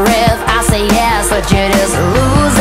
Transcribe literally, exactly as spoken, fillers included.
if I say yes, but you just lose